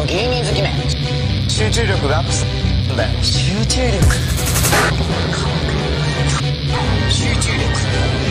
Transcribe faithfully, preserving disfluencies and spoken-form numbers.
のゲーミン好きめ。集中力がアップするんだよ。集中力。集中力。